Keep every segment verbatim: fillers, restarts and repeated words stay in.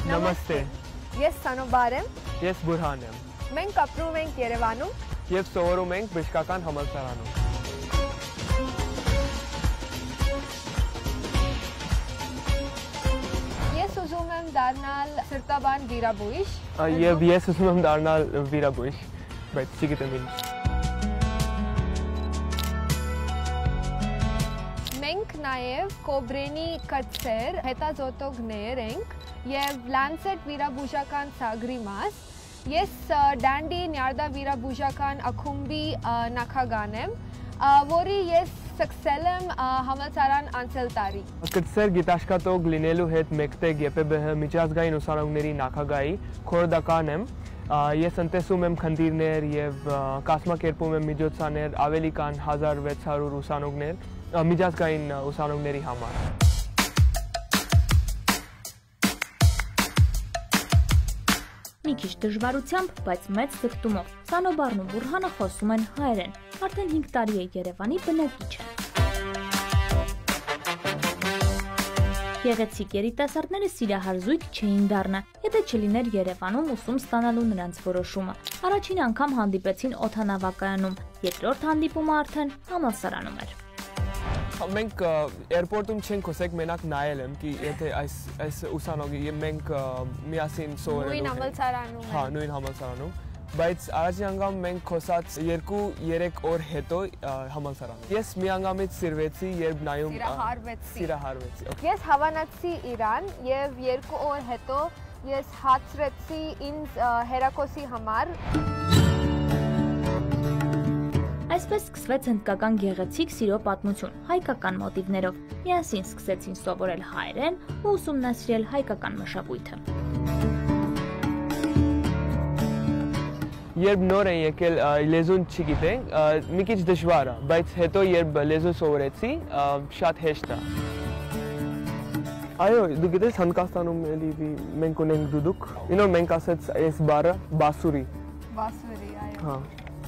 Namaste. Ես Սանոբար եմ։ Ես Բուրհան եմ։ Մենք ապրում ենք Երևանում Եվ սովորում ենք Բժշկական համալսարանում։ Ես ուզում եմ դառնալ սրտաբան վիրաբույժ։ Եվ ես ուզում եմ դառնալ վիրաբույժ, բայց չգիտեմ ինչ։ Մենք նաև Կոբրենի կրտսեր հետազոտողներ ենք և Lancet վիրաբուժական ծրագրի մաս։ Ես Dandy Nyarda վիրաբուժական ակումբի նախագահն եմ, որի ես սկսել եմ համալսարան անցյալ տարի։ Կրտսեր գիտաշխատող լինելու հետ մեկտեղ Ե Պ Բ Հ միջազգային ուսանողների նախագահի քորոդական եմ։ Ես ընտեսում եմ խնդիրներ և կազմակերպում եմ միջոցառումներ ավելի քան հազար վեց հարյուր ուսանողներ միջազգային ուսանողների համար։ Մի քիչ դժվարությամբ, բայց մեծ ձգտումով Սանոբարն ու Բուրհանը խոսում են հայերեն, արդեն հինգ տարի է Երևանի բնակիչ են։ Գեղեցիկ երիտասարդները սիրահար զույգ չէին դառնա, եթե չլիներ Երևանում ուսում ստանալու նրանց որոշումը։ Առաջին անգամ հանդիպեցին օդանավակայանում, երկրորդ հանդիպումը արդեն համալսարանում էր։ Մենք էրպորտում չենք խոսեք մենակ նայել եմ, եթե այս ուսանողի մենք միասին սովորելու Նույն համալսարանում Հա, նույն համալսարանում, բայց առաջին անգամ մենք խոսած երկու երեք օր հետո համալսարանում։ Ես մի անգամից սիրվեցի, երբ նայում սիրահարվեցի։ Ես հավանացի Իրան և երկու օր հետո ես հացրեցի ինձ հերակոսի համար։ Այսպես սկսվեց հնդկական գեղեցիկ սիրո պատմություն, հայկական մոտիվներով։ Միասին սկսեցին սովորել հայերեն ու ուսումնասիրել հայկական մշակույթը։ Երբ նոր են եկել լեզուն չգիտենք, մի քիչ դժվար է, բայց հետո երբ լեզուն սովորեցի, շատ հեշտ է։ Այո, դու գիտես Հնդկաստանում էլի մենք ունենք դուդուկ, ինոր մենք ասեց այս բառը բասուրի։ Բասուրի, այո։ Հա։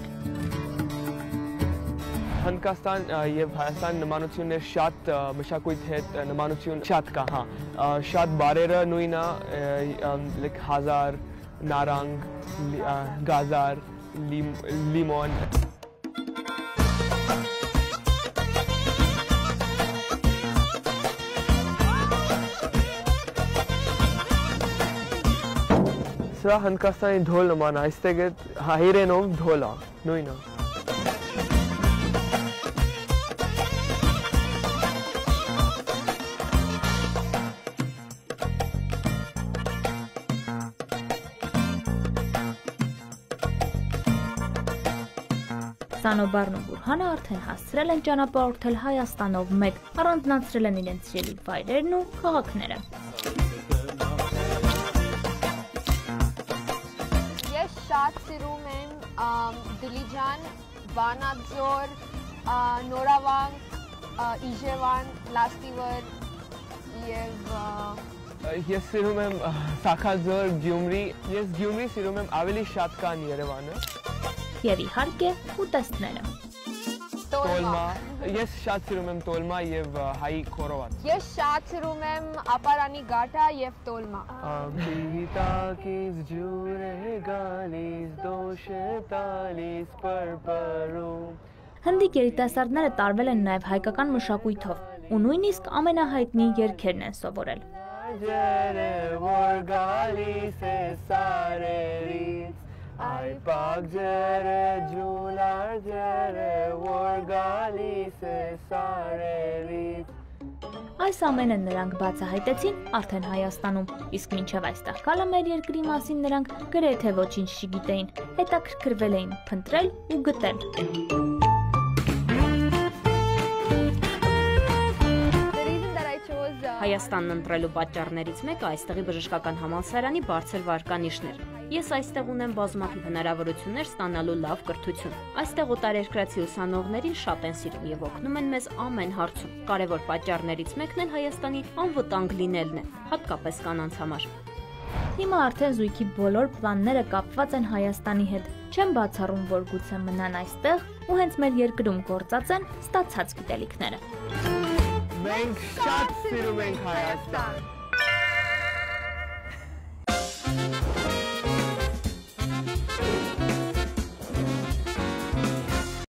Հնդկաստան և Հայաստան նմանություններ շատ մշակույթ հետ նմանություն շատ կա, հա։ Շատ բառերը նույն է, հազար, նարանգ, գազար, լիմոն։ Սրա Հնդկաստանի դոլ նման է, այստեղ հայերենով դոլ է, նույն է։ Սանոբարն ու Բուրհանը արդեն հասցրել են ճանապարհորդել Հայաստանով մեկ, առանձնացրել են իրենց սիրելի վայրերն ու քաղաքները։ Ես շատ սիրում եմ Դիլիջան, Վանաձոր, Նորավանք, Իժևան, Լաստիվեր և Ես սիրում եմ Սաքաձոր, Գյումրի, ես Գյումրի սիրում եմ ավելի շատ քան Երևանը։ Եվ իհարկե ուտեստները։ Տոլմա, ես շատ սիրում եմ տոլմա և հայի քորոված։ Ես շատ սիրում եմ ապարանի գաթա և տոլմա։ Աբիտակից ջուր է գալիս, դոշ է տալիս պրպրում։ Հնդիկ երիտասարդները տարվել են նաև հայկական մշակույթով ու նույնիսկ ամենահայտնի երգերն են սովորել։ Ջերը որ գալիս է սարերից, Այ պակ ջերը ջուլար ջերը որ գալիս է սարերից։ Այս ամենը նրանք բացահայտեցին արդեն Հայաստանում, իսկ մինչև այստեղ գալը մեր երկրի մասին նրանք գրեթե ոչինչ չգիտեին, հետաքրքրվել էին փնտրել ու գտել։ Հայաստանն ընտրելու պատճառներից մեկը այստեղի բժշկական համալսարանի բարձր վարկանիշն էր։ Ես այստեղ ունեմ բազմաթիվ հնարավորություններ ստանալու լավ կրթություն։ Այստեղ օտարերկրացի ուսանողներին շատ են սիրում և օգնում են մեզ ամեն հարցում։ Կարևոր պատճառներից մեկն էլ Հայաստանի անվտանգ լինելն է, հատկապես կանանց համար։ Հիմա արդեն զույգի բոլոր պլանները կապված են Հայաստանի հետ։ Չեմ բացառում, որ գուցե մնան այստեղ ու հենց մեր երկրում գործած են ստացած գիտելիքները։ Մենք շատ սիրում ենք Հայաստան։